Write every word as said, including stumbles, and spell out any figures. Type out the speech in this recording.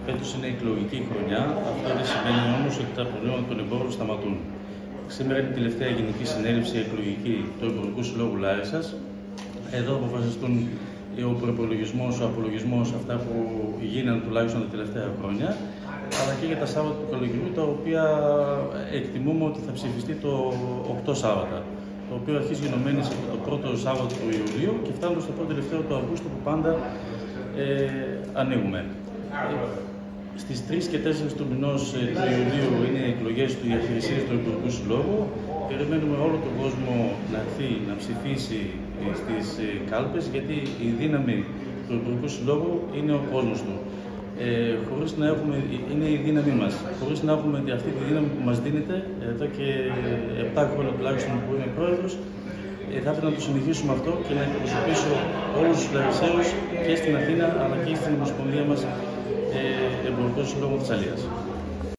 Φέτος είναι εκλογική χρονιά, αυτό δεν σημαίνει όμως ότι τα προβλήματα των εμπόρων σταματούν. Σήμερα είναι η τελευταία γενική συνέλευση εκλογική του Εμπορικού Συλλόγου Λάρισσας. Εδώ αποφασιστούν ο προπολογισμός, ο απολογισμός, αυτά που γίνανε τουλάχιστον τα τελευταία χρόνια, αλλά και για τα Σάββατα του καλοκαιριού, τα οποία εκτιμούμε ότι θα ψηφιστεί το οκτώ Σάββατα, το οποίο αρχίζει γενομένης από το πρώτο Σάββατο του Ιουλίου και φτάνοντας στο πρώτο τελευταίο του Αυγούστου, που πάντα ε, ανοίγουμε. Στις τρεις και τέσσερις του μηνός του Ιουλίου είναι οι εκλογές του διαχειριστή του Εμπορικού Συλλόγου. Περιμένουμε όλο τον κόσμο να έρθει να ψηφίσει στις κάλπες, γιατί η δύναμη του Εμπορικού Συλλόγου είναι ο κόσμος του. Ε, χωρίς να έχουμε, είναι η δύναμή μας. Χωρίς να έχουμε αυτή τη δύναμη που μας δίνεται εδώ και επτά χρόνια τουλάχιστον που είμαι πρόεδρος, ε, θα ήθελα να το συνεχίσουμε αυτό και να εκπροσωπήσω όλους τους Λαρισσαίους και στην Αθήνα αλλά και στην Ομοσπονδία μας ε, Εμπορικό Σύλλογο Θεσσαλίας.